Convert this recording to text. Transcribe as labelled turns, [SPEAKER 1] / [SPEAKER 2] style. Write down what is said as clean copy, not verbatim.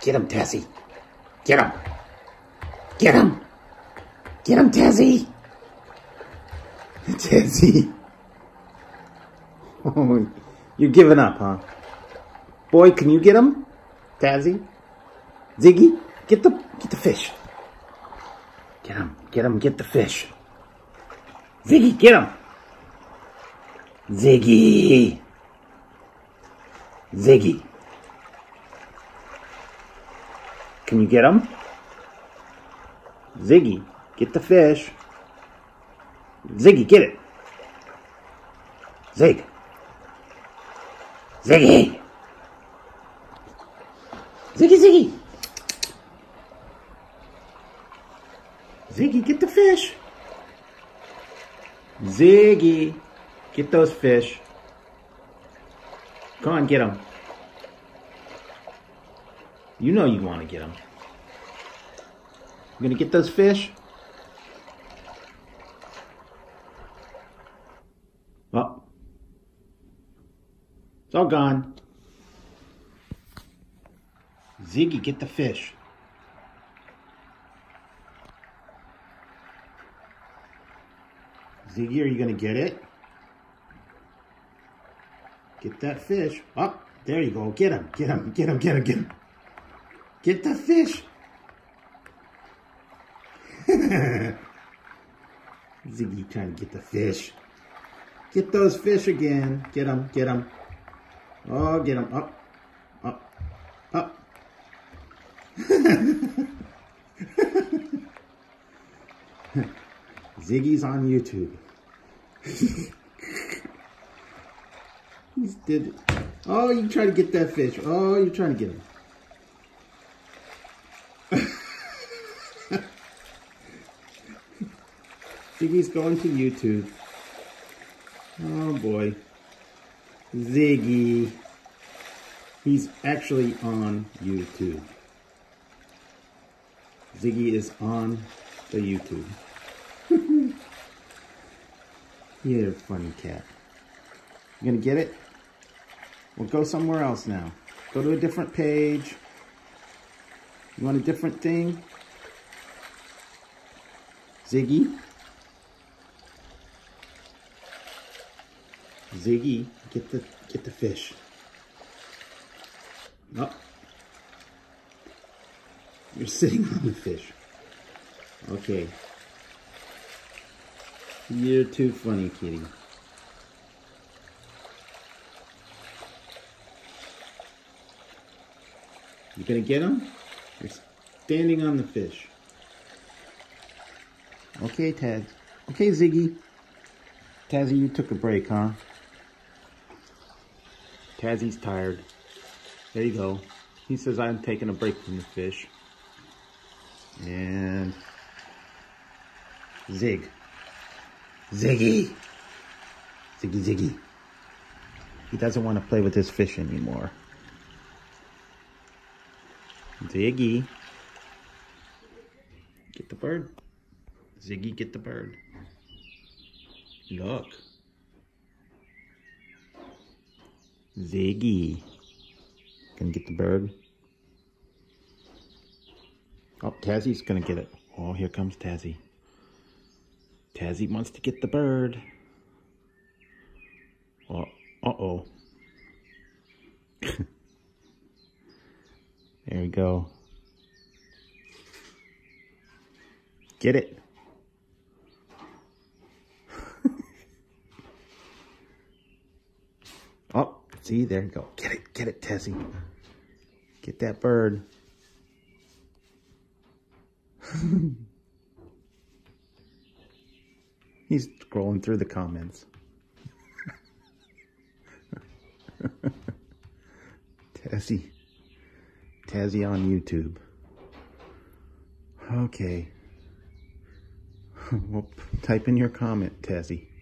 [SPEAKER 1] Get him, Tazzy. Get him. Get him. Get him, Tazzy. Tazzy. Oh, you're giving up, huh? Boy, can you get him? Tazzy? Ziggy, get the fish. Get him, get the fish. Ziggy, get him. Ziggy. Ziggy. Can you get him? Ziggy, get the fish. Ziggy, get it. Zig. Ziggy. Ziggy, Ziggy. Ziggy, get the fish. Ziggy, get those fish. Come on, get them. You know you want to get them. You gonna get those fish? Oh. It's all gone. Ziggy, get the fish. Ziggy, are you gonna get it? Get that fish. Oh, there you go. Get him, get him, get him, get him, get him. Get the fish. Ziggy trying to get the fish. Get those fish again. Get them, get them. Oh, get them. Up, up, up. Ziggy's on YouTube. He did it. Oh, you trying to get that fish. Oh, you're trying to get him. Ziggy's going to YouTube. Oh boy. Ziggy. He's actually on YouTube. Ziggy is on the YouTube. You're a funny cat. You gonna get it? We'll go somewhere else now. Go to a different page. You want a different thing? Ziggy? Ziggy, get the fish. Oh. You're sitting on the fish. Okay. You're too funny, kitty. You gonna get him? You're standing on the fish. Okay, Taz. Okay, Ziggy. Tazzy, you took a break, huh? Tazzy's tired. There you go. He says I'm taking a break from the fish. And Zig. Ziggy. Ziggy, Ziggy. He doesn't want to play with his fish anymore. Ziggy. Get the bird. Ziggy, get the bird. Look. Ziggy. Gonna get the bird. Oh, Tazzy's gonna get it. Oh, here comes Tazzy. Tazzy wants to get the bird. Oh, uh-oh. There we go. Get it. Oh, see, there you go. Get it, Tazzy. Get that bird. He's scrolling through the comments. Tazzy on YouTube. Okay. Well, type in your comment, Tazzy.